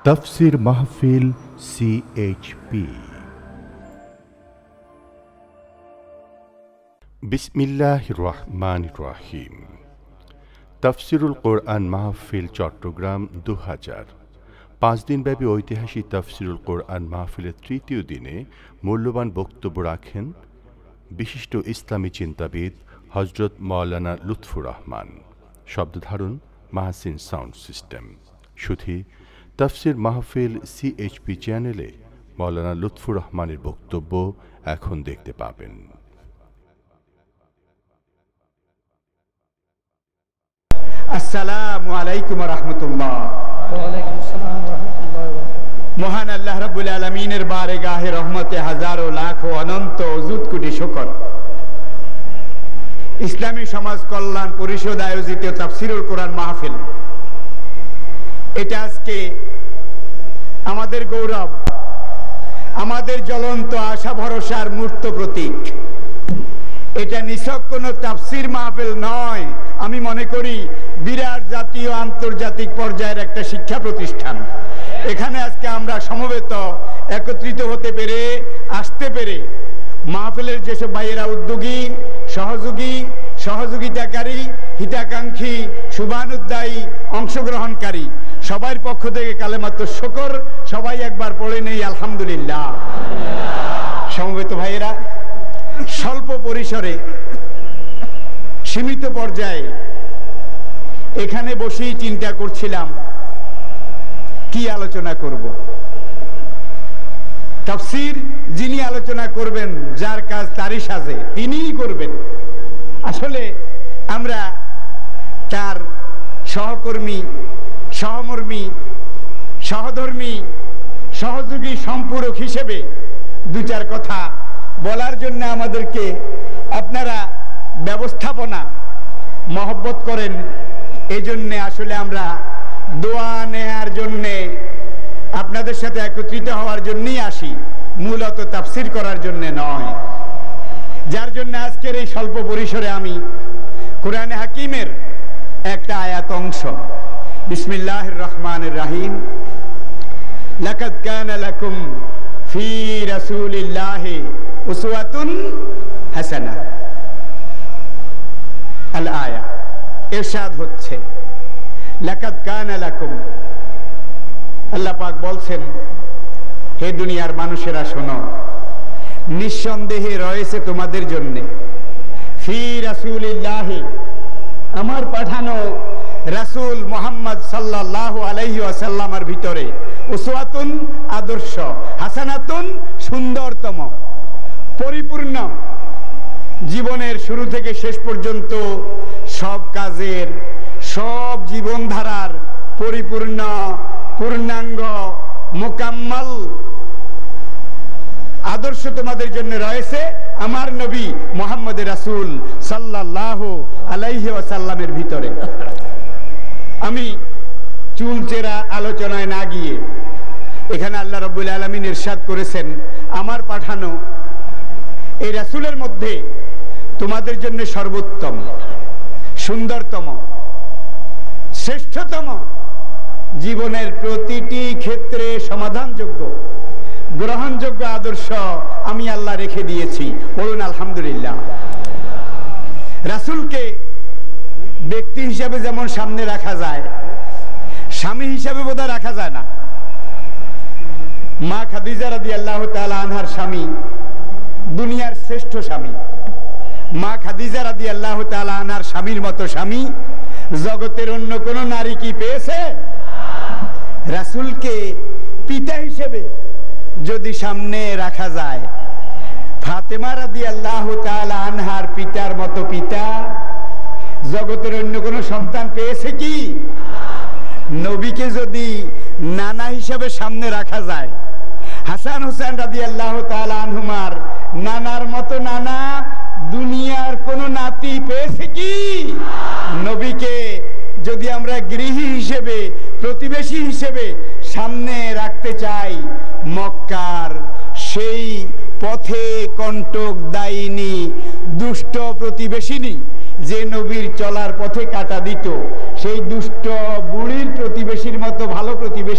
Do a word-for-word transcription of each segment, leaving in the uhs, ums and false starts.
তফসির মাহফিল সিএইচপি। বিসমিল্লাহির রহমানির রহিম। তফসিরুল কোরআন মাহফিল চট্টগ্রাম দু হাজার পাঁচ দিনব্যাপী ঐতিহাসিক তফসিরুল কোরআন মাহফিলের তৃতীয় দিনে মূল্যবান বক্তব্য রাখেন বিশিষ্ট ইসলামী চিন্তাবিদ হজরত মৌলানা লুৎফর রহমান। শব্দধারণ মাহসিন সাউন্ড সিস্টেম। সুধী তফসির মাহফিল সিএইচপি চ্যানেলে মৌলানা লুৎফর রহমানের বক্তব্য এখন দেখতে পাবেন। আসসালামু আলাইকুম ওয়া রাহমাতুল্লাহ। ওয়া আলাইকুম আসসালাম ওয়া রাহমাতুল্লাহি ওয়া বারাকাতুহু। মহান আল্লাহ রাব্বুল আলামিনের বারগাহে রহমতে হাজারো লাখ ও অনন্ত অযুত কোটি শুকর। ইসলামী সমাজ কল্যাণ পরিষদ আয়োজিত তাফসিরুল কোরআন মাহফিল, এটা আজকে আমাদের গৌরব, আমাদের জ্বলন্ত আশা ভরসার মূর্ত প্রতীক। এটা নিছক কোনো তাফসির মাহফিল নয়, আমি মনে করি বিরাট জাতীয় আন্তর্জাতিক পর্যায়ের একটা শিক্ষা প্রতিষ্ঠান। এখানে আজকে আমরা সমবেত একত্রিত হতে পেরে, আসতে পেরে মাহফিলের যেসব ভাইয়েরা উদ্যোগী, সহযোগী, সহযোগিতাকারী, হিতাকাঙ্ক্ষী, শুভানুদ্দায়ী, অংশগ্রহণকারী সবার পক্ষ থেকে কালেমাত শুকর। সবাই একবার পড়ে নেই আলহামদুলিল্লাহ। সমবেত ভাইয়েরা, স্বল্প পরিসরে সীমিত পর্যায়ে এখানে বসেই চিন্তা করছিলাম কি আলোচনা করব। তাফসীর যিনি আলোচনা করবেন, যার কাজ তারই সাজে, তিনিই করবেন। আসলে আমরা তার সহকর্মী, সহমর্মী, সহধর্মী, সহযোগী, সম্পূরক হিসেবে দু চার কথা বলার জন্য আমাদেরকে আপনারা ব্যবস্থাপনা মহব্বত করেন। এই জন্যে আসলে আমরা দোয়া নেয়ার জন্যে, আপনাদের সাথে একত্রিত হওয়ার জন্যই আসি, মূলত তাফসির করার জন্যে নয়। যার জন্য আজকের এই স্বল্প পরিসরে আমি কোরআনে হাকিমের একটা আয়াত অংশ, বিসমিল্লাহির রহমানির রহিম, লাকাদ কানা লাকুম ফি রাসূলিল্লাহি উসওয়াতুন হাসানাহ, আল আয়া। ইরশাদ হচ্ছে লাকাদ কানা লাকুম, আল্লাহ পাক বলছেন, হে দুনিয়ার মানুষেরা শোনো, নিঃসন্দেহে রয়েছে তোমাদের জন্য ফি রাসূলিল্লাহি, আমার পাঠানো রাসূল মুহাম্মদ সাল্লাল্লাহু আলাইহি ওয়াসাল্লামের ভিতরে, উসওয়াতুন আদর্শ, হাসানাতুন সুন্দরতম, পরিপূর্ণ, জীবনের শুরু থেকে শেষ পর্যন্ত সব কাজের, সব জীবনধারার পরিপূর্ণ, পূর্ণাঙ্গ, মোকাম্মল আদর্শ তোমাদের জন্য রয়েছে আমার নবী মুহাম্মদ রাসূল সাল্লাল্লাহু আলাইহি ওয়াসাল্লামের ভিতরে। আমি চুলচেরা আলোচনায় না গিয়ে, এখানে আল্লাহ রাব্বুল আলামিন ইরশাদ করেছেন, আমার পাঠানো এই রাসূলের মধ্যে তোমাদের জন্য সর্বোত্তম, সুন্দরতম, শ্রেষ্ঠতম, জীবনের প্রতিটি ক্ষেত্রে সমাধানযোগ্য, গ্রহণযোগ্য আদর্শ আমি আল্লাহ রেখে দিয়েছি। বলুন আলহামদুলিল্লাহ। রাসূলকে ব্যক্তি হিসাবে যেমন সামনে রাখা যায়, স্বামী হিসাবে বোধহয় রাখা যায় না। মা খাদিজা রাদিয়াল্লাহু তাআলা আনহার স্বামী দুনিয়ার শ্রেষ্ঠ স্বামী। মা খাদিজা রাদিয়াল্লাহু তাআলা আনহার স্বামীর মতো স্বামী জগতের অন্য কোন নারী কি পেয়েছে? রাসূলকে পিতা হিসেবে যদি সামনে রাখা যায়, ফাতেমা রাদিয়াল্লাহু তাআলা আনহার পিতার মতো পিতা জগতের অন্য কোন সন্তান পেয়েছে কি? নবীকে যদি নানা হিসেবে সামনে রাখা যায়, হাসান হুসেন রাদিয়াল্লাহু তাআলা আনহুমার নানার মতো নানা দুনিয়ার কোন নাতি পেয়েছে কি? নবীকে যদি আমরা গৃহী হিসেবে, প্রতিবেশী হিসেবে সামনে রাখতে চাই, মক্কার সেই পথে কণ্টক দায়িনী দুষ্ট প্রতিবেশিনী যে নবীর চলার পথে কাটা দিত, সেই দুষ্ট বুড়ির প্রতিবেশীর মতো ভালো প্রতিবেশী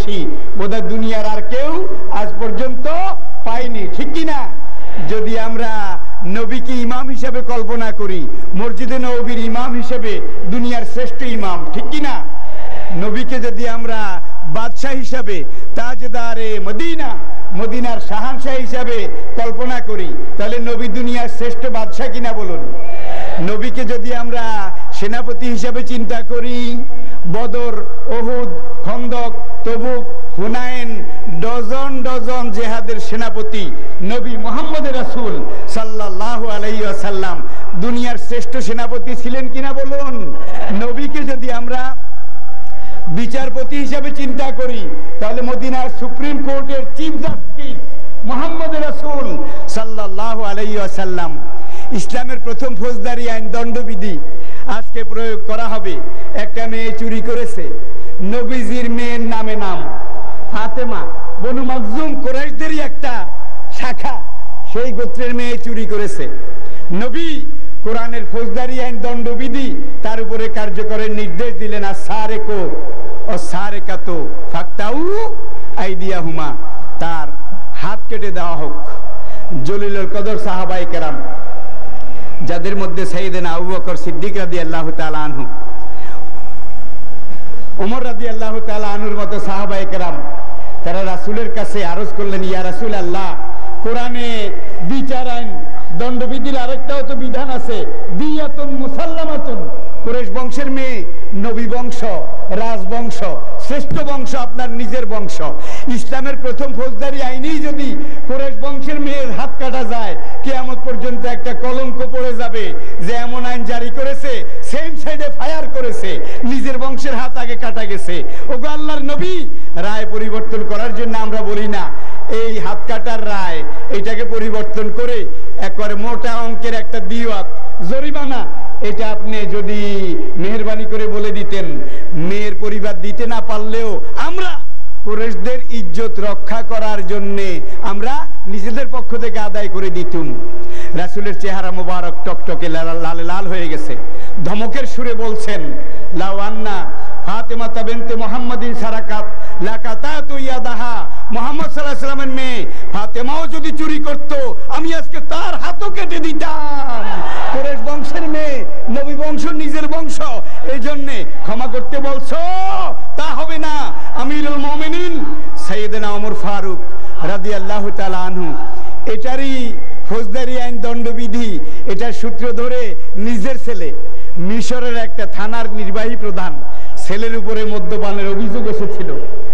বেশি বোধহয় দুনিয়ার আর কেউ আজ পর্যন্ত পায়নি, ঠিক কিনা? যদি আমরা নবীকে ইমাম হিসেবে কল্পনা করি, মসজিদে নববীর ইমাম হিসেবে দুনিয়ার শ্রেষ্ঠ ইমাম, ঠিক কিনা? নবীকে যদি আমরা বাদশাহ হিসাবে, তাজদারে মদিনা, মদিনার শাহানশাহ হিসাবে কল্পনা করি, তাহলে নবী দুনিয়ার শ্রেষ্ঠ বাদশাহ কিনা বলুন? নবীকে যদি আমরা সেনাপতি হিসাবে চিন্তা করি, Badr, Uhud, Khandaq, Tabuk, Hunayn, dozen dozen জেহাদের সেনাপতি নবী মুহাম্মদ রাসূল সাল্লাল্লাহু আলাইহি ওয়াসাল্লাম দুনিয়ার শ্রেষ্ঠ সেনাপতি ছিলেন কিনা বলুন? নবীকে যদি আমরা বিচারপতি হিসাবে চিন্তা করি, তাহলে মদিনার সুপ্রিম কোর্টের চিফ জাস্টিস মুহাম্মদ রাসূল সাল্লাল্লাহু আলাইহি ওয়াসাল্লাম। ইসলামের প্রথম ফৌজদারি আইন দণ্ডবিধি আজকে প্রয়োগ করা হবে। একটা মেয়ে চুরি করেছে, নবীজির মেয়ের নামে নাম ফাতেমা, বনু মাখজুম কুরাইশদেরই একটা শাখা, সেই গোত্রের মেয়ে চুরি করেছে। নবী কোরআনের ফৌজদারি আইন দণ্ডবিধি তার উপরে কার্যকরের নির্দেশ দিলেন, আর সারেকো ও সারেকাতো ফাকতাউ আইদিয়াহুমা, তার হাত কেটে দেওয়া হোক। জলিলুল কদর সাহাবায়ে কেরাম, যাদের মধ্যে সাইয়েদনা আবু বকর সিদ্দিক রাদিয়াল্লাহু তাআলা আনহু, ওমর রাদিয়াল্লাহু তাআলা আনহুর মতো সাহাবায়ে কেরাম, তারা রাসূলের কাছে আরজ করলেন, ইয়া রাসূলুল্লাহ, কোরআনে বিচার আইন দণ্ডবিধির আরেকটাও তো বিধান আছে, দিয়াতুন মুসাল্লামাতুন, কুরাইশ বংশের মেয়ে, নবী বংশ, রাজবংশ, শ্রেষ্ঠ বংশ, আপনার নিজের বংশ। ইসলামের প্রথম ফৌজদারি আইনেই যদি কুরাইশ বংশের মেয়ের হাত কাটা যায়, কিয়ামত পর্যন্ত একটা কলঙ্ক পড়ে যাবে যে এমন আইন জারি করেছে, সেম সাইডে ফায়ার করেছে, নিজের বংশের হাত আগে কাটা গেছে। ওগো আল্লাহর নবী, রায় পরিবর্তন করার জন্য আমরা বলি না এই হাত কাটার রায়, এটাকে পরিবর্তন করে একবারে মোটা অঙ্কের একটা দিওয়াত, জরিমানা, এটা আপনি যদি মেহেরবানি করে বলে দিতেন, মেয়ের পরিবার দিতে না পারলেও আমরা কুরাইশদের ইজ্জত রক্ষা করার জন্য আমরা নিজেদের পক্ষ থেকে আদায় করে দিতুম। রাসূলের চেহারা মোবারক টকটকে লাল লাল হয়ে গেছে, ধমকের সুরে বলছেন, লাউ আন্না ফাতেমা বিনতে মুহাম্মাদিন সারাকাত লাকাতাতু ইয়াদাহা, মুহাম্মদ সাল্লাল্লাহু আলাইহি ওয়াসাল্লামের মেয়ে ফাতেমাও যদি চুরি করত, আমি আজকে তার হাতও কেটে দিতাম। কুরাইশ বংশের মেয়ে, নবী বংশ, নিজের বংশ, এই জন্য ক্ষমা করতে বলছো, তা হবে না। আমিরুল মুমিনিন সাইয়েদনা ওমর ফারুক রাদিয়াল্লাহু তাআলা আনহু, এটারই ফৌজদারি আইন দণ্ডবিধি, এটার সূত্র ধরে নিজের ছেলে, মিশরের একটা থানার নির্বাহী প্রধান, ছেলের উপরে মদ্যপানের অভিযোগ এসেছিল।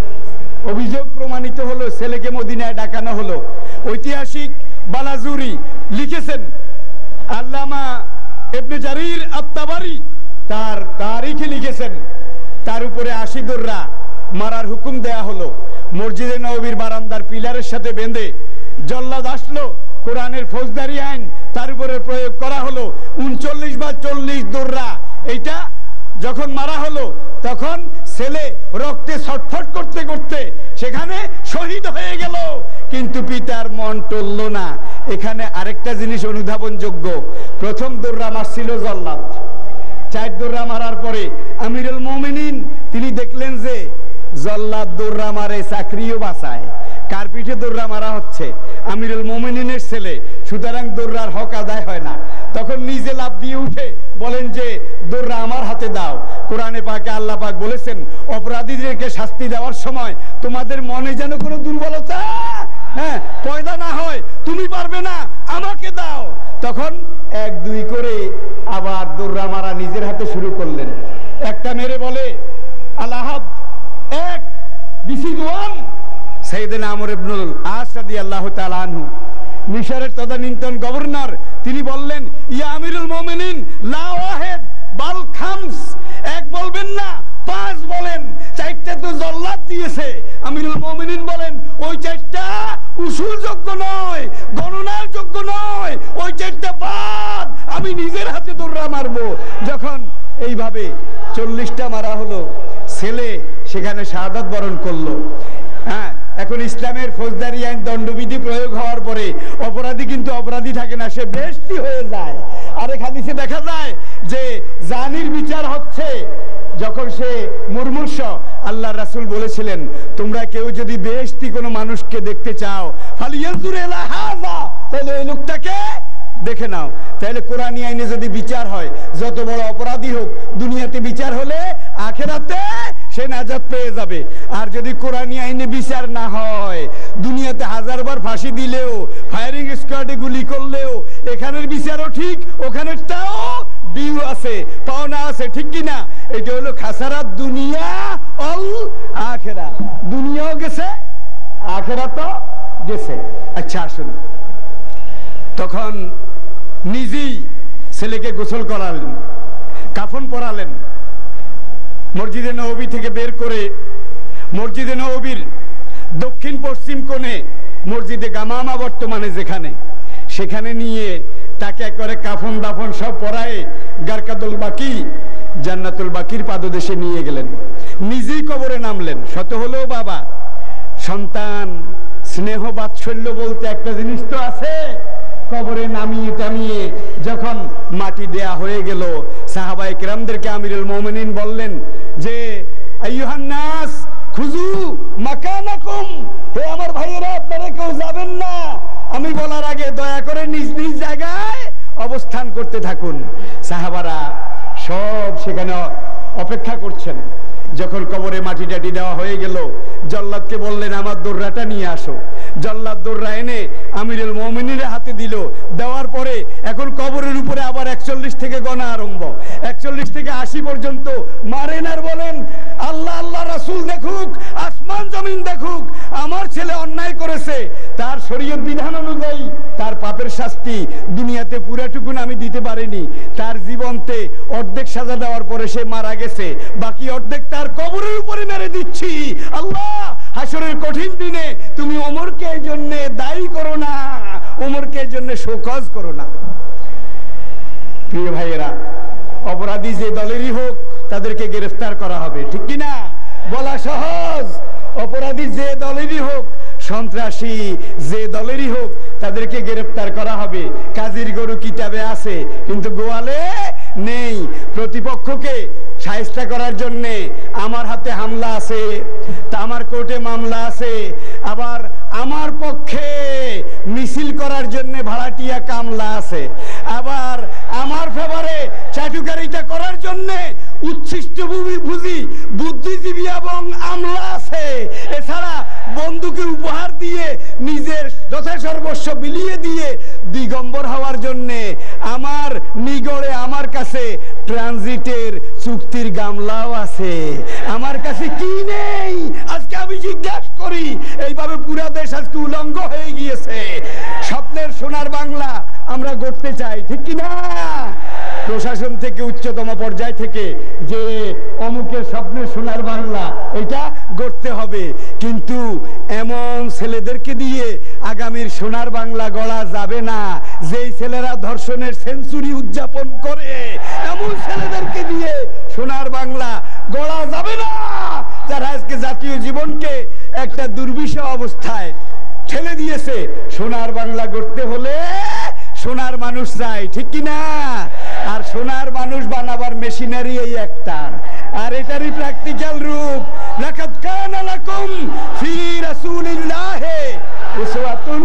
অভিযোগ প্রমাণিত হলো, ছেলেকে মদিনায় ডাকানো হলো। ঐতিহাসিক বালাজুরি লিখেছেন, আল্লামা ইবনে জারির আত-তাবারি তার তারিখে লিখেছেন, তার উপরে আশি দোররা মারার হুকুম দেয়া হলো। মসজিদে নববীর বারান্দার পিলারের সাথে বেঁধে জল্লাদ আসলো, কোরআনের ফৌজদারি আইন তার উপরে প্রয়োগ করা হলো। উনচল্লিশ বা চল্লিশ দোররা এইটা যখন মারা হলো, তখন ছেলে রক্তে ছটফট করতে করতে সেখানে শহীদ হয়ে গেল, কিন্তু পিতার মন টলল না। এখানে আরেকটা জিনিস অনুধাবনযোগ্য, প্রথম দোররা মারছিল জল্লাদ, চার দোররা মারার পরে আমিরুল মুমিনিন তিনি দেখলেন যে জল্লাদ দোররা মারে, চাকরিও বাঁচায়, কার পিঠে দোররা মারা হচ্ছে? আমিরুল মুমিনিনের ছেলে, সুতরাং দোররার হক আদায় হয় না। তখন নিজে লাফ দিয়ে উঠে বলেন যে দোররা আমার হাতে দাও। কোরআনে পাকে আল্লাহ পাক বলেছেন, অপরাধীদেরকে শাস্তি দেওয়ার সময় তোমাদের মনে যেন কোনো দুর্বলতা হ্যাঁ পয়দা না হয়, তুমি পারবে না, আমাকে দাও। তখন এক দুই করে আবার দোররা মারা নিজের হাতে শুরু করলেন। একটা মেরে বলে আলাহাদ এক, দিস ইজ ওয়ান। সাইয়েদনা আমর ইবনুল আস রাদিয়াল্লাহু তাআলা আনহু, মিশরের তদানীন্তন গভর্নর, তিনি বললেন, ইয়া আমিরুল মুমিনিন লা ওয়াহিদ বাল খামস, এক বলবেন না, পাঁচ বলেন, চারটা তো জল্লাদ দিয়েছে। আমিরুল মুমিনিন বলেন, ওই চারটা উসুল যোগ্য নয়, গণনার যোগ্য নয়, ওই চারটা বাদ, আমি নিজের হাতে দোররা মারবো। যখন এইভাবে চল্লিশটা মারা হলো, ছেলে সেখানে শাহাদাত বরণ করলো। হ্যাঁ, এখন ইসলামের ফৌজদারি আইন দণ্ডবিধি প্রয়োগ হওয়ার পরে অপরাধী কিন্তু অপরাধী থাকে না, সে বেহেশতি হয়ে যায়। আরেক হাদিসে দেখা যায় যে জানির বিচার হচ্ছে যখন সে মুরমুর্ষ, আল্লাহ রাসূল বলেছিলেন তোমরা কেউ যদি বেহেশতি কোনো মানুষকে দেখতে চাও ফালিয়ানজুর ইলা হাযা, তাহলে এই লোকটাকে দেখে নাও। তাহলে কোরআনী আইনে যদি বিচার হয়, যত বড় অপরাধী হোক দুনিয়াতে বিচার হলে আখিরাতে সে নাজাত পেয়ে যাবে। আর যদি কোরআনী আইনে বিচার না হয়, দুনিয়াতে হাজারবার ফাঁসি দিলেও, ফায়ারিং স্কোয়াডে গুলি করলেও এখানের বিচারও ঠিক, ওখানেরটাও ডিউ আছে, পাওনা আছে, ঠিক কিনা? এটা হলো খাসারাত দুনিয়া অল আখিরা। দুনিয়াও গেছে, আখিরাতও গেছে। আচ্ছা আসুন, তখন নিজেই ছেলেকে গোসল করালেন, কাফন পরালেন, মসজিদে নববী থেকে বের করে মসজিদে নববীর দক্ষিণ পশ্চিম কোণে মসজিদে গামামা বর্তমানে যেখানে, সেখানে নিয়ে তাকে একবারে কাফন দাফন সব পরায়ে গারকাতুল বাকি জান্নাতুল বাকির পাদদেশে নিয়ে গেলেন। নিজেই কবরে নামলেন। শত হলেও বাবা, সন্তান স্নেহ বাৎসল্য বলতে একটা জিনিস তো আছে। কবরে নামিয়ে টামিয়ে যখন মাটি দেয়া হয়ে গেল, সাহাবায়ে কেরামদেরকে আমিরুল মুমিনিন বললেন যে আইয়ুহান নাস খুযু মাকানাকুম, হে আমার ভাইয়েরা আপনারা কেউ যাবেন না, আমি বলার আগে দয়া করে নিজ নিজ জায়গায় অবস্থান করতে থাকুন। সাহাবারা সব সেখানে অপেক্ষা করছেন। যখন কবরে মাটি টাটি দেওয়া হয়ে গেল, জল্লাদকে বললেন আমার দোররাটা নিয়ে আসো। জল্লাদ দোররা এনে আমিরুল মুমিনিনের হাতে দিল। দেওয়ার পরে এখন কবরের উপরে আবার একচল্লিশ থেকে গণা আরম্ভ। একচল্লিশ থেকে আশি পর্যন্ত মারেন আর বলেন আল্লাহ আল্লাহ রাসূল দেখুক, আসমান জমিন দেখুক, আমার ছেলে অন্যায় করেছে, তার শরীয়ত বিধান অনুযায়ী তার পাপের শাস্তি দুনিয়াতে পুরাটুকুন আমি দিতে পারিনি। তার জীবনতে অর্ধেক সাজা দেওয়ার পরে সে মারা গেছে, বাকি অর্ধেক তার কবরের উপরে মেরে দিচ্ছি। আল্লাহ হাসরের কঠিন দিনে তুমি ওমরকে এই জন্য দায়ী করো না, ওমরকে এই জন্য শোকজ করো না। প্রিয় ভাইয়েরা, অপরাধী যে দলেরই হোক তাদেরকে গ্রেফতার করা হবে, ঠিক কিনা? বলা সহজ। অপরাধী যে দলেরই হোক, সন্ত্রাসী যে দলেরই হোক, তাদেরকে গ্রেফতার করা হবে। কাজীর গরু কিতাবে আছে কিন্তু গোয়ালে নেই। প্রতিপক্ষকে শায়েস্তা করার জন্য আমার হাতে হামলা আছে, তা আমার কোর্টে মামলা আছে, আবার আমার পক্ষে মিছিল করার জন্য ভাড়াটিয়া কামলা আছে, আবার আমার ফেভারে চাটুকারিতা করার জন্য উচ্ছিষ্ট বুঝি বুদ্ধিজীবী এবং আমলা আছে। এছাড়া বন্ধুকে উপহার দিয়ে নিজের যথা সর্বস্ব বিলিয়ে দিয়ে দিগম্বর হওয়ার জন্য আমার নিগড়ে আমার কাছে ট্রানজিটের চুক্তির গামলাও আছে। আমার কাছে কি নেই আজকে আমি জিজ্ঞাসা করি? এইভাবে পুরা দেশ আজকে উলঙ্গ হয়ে গিয়েছে। স্বপ্নের সোনার বাংলা আমরা গড়তে চাই, ঠিক কিনা? প্রশাসন থেকে উচ্চতম পর্যায় থেকে যে অমুকের স্বপ্নের সোনার বাংলা এটা গড়তে হবে, কিন্তু এমন ছেলেদেরকে দিয়ে আগামীর সোনার বাংলা গড়া যাবে না যেই ছেলেরা ধর্ষণের সেঞ্চুরি উদযাপন করে। এমন ছেলেদেরকে দিয়ে সোনার বাংলা গড়া যাবে না যারা আজকে জাতীয় জীবনকে একটা দুর্বিষহ অবস্থায় ঠেলে দিয়েছে। সোনার বাংলা গড়তে হলে সোনার মানুষ চাই, ঠিক কিনা? আর সোনার মানুষ বানাবার মেশিনারি এই একটা, আর এটারই প্র্যাকটিক্যাল রূপ। লাকাদ কানা লাকুম ফি রাসূলিল্লাহি উসওয়াতুন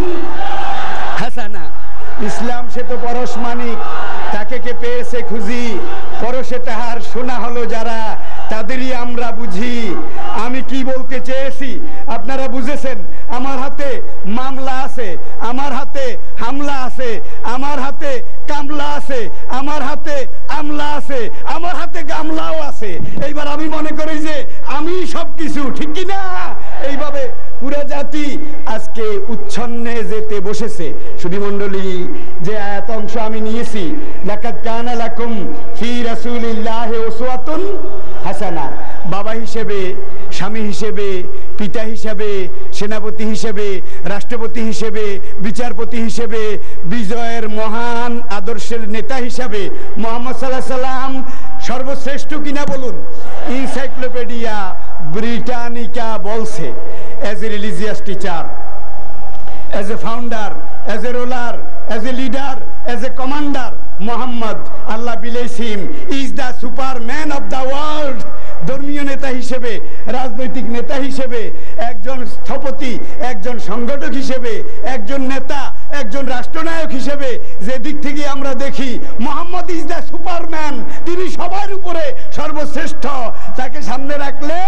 হাসানা। ইসলাম সে তো পরশমানিক, তাকে কে পেয়েছে খুঁজি, পরশে তাহার সোনা হলো যারা, তাদেরই আমরা বুঝি। আমি কি বলতে চেয়েছি আপনারা বুঝেছেন? আমার হাতে মামলা আছে, আমার হাতে হামলা আছে, আমার হাতে কামলা আছে, আমার হাতে আমলা আছে, আমার হাতে গামলাও আছে। এইবার আমি মনে করি যে আমি সবকিছু, ঠিক কিনা? এইভাবে পুরা জাতি আজকে উচ্ছন্নে যেতে বসেছে। সুধী মণ্ডলী, যে আয়াত অংশ আমি নিয়েছি, লাকাদ কানা লাকুম ফি রাসূলিল্লাহি উসওয়াতুন হাসানা, বাবা হিসেবে, স্বামী হিসেবে, পিতা হিসেবে, সেনাপতি হিসেবে, রাষ্ট্রপতি হিসেবে, বিচারপতি হিসেবে, বিজয়ের মহান আদর্শের নেতা হিসেবে মুহাম্মদ সাল্লাল্লাহু আলাইহি সাল্লাম সর্বশ্রেষ্ঠ কিনা বলুন? ইনসাইক্লোপিডিয়া ব্রিটানিকা বলছে, as a religious teacher, as a founder, as a ruler, as a leader, as a commander, Muhammad, Allah bless him, is the superman of the world. ধর্মীয় নেতা হিসেবে, রাজনৈতিক নেতা হিসেবে, একজন স্থপতি, একজন সংগঠক হিসেবে, একজন নেতা, একজন রাষ্ট্রনায়ক হিসেবে যে দিক থেকে আমরা দেখি মোহাম্মদ ইজ দ্য সুপারম্যান, তিনি সবার উপরে সর্বশ্রেষ্ঠ, তাকে সামনে রাখলে